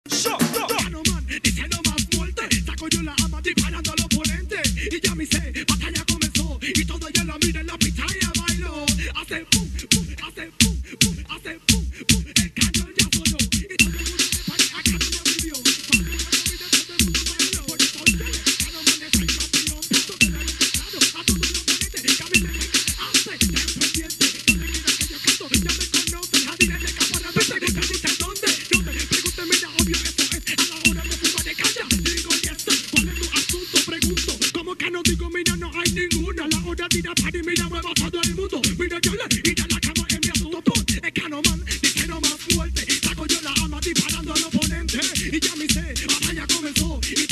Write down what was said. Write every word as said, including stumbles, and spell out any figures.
So, no. Cano man, dice no más muerte. Saco yo la arma disparando al oponente. Y ya me sé, batalla comenzó. Y todo ya la mira en la pista y bailó. Hace pum, pum, hace pum, pum, hace pum, pum. El cañón ya sonó. Y todo el mundo se pare a Cano ya vivió. Cuando la comida todo el mundo bailó. Por eso ustedes, Cano man es el campeón. Punto de la teclado a todo el oponente. Que a mí me hace, ten pendiente. Donde quiera que yo canto, ya me conocen. Jardines de cámara, me preguntan dice dónde. Dónde, pregunten, mira, obvio eso es. A la hora de fumar de caña, digo y esto. ¿Cuál es tu asunto? Pregunto. Como Cano digo, mira, no hay ninguna. La hora de ir a party, mira, muevo todo el mundo. Mira, yo le ir a la cama en mi asunto. Pum, el Cano man, dice no más fuerte. Saco yo la arma disparando al oponente. Y ya me sé, batalla comenzó. Y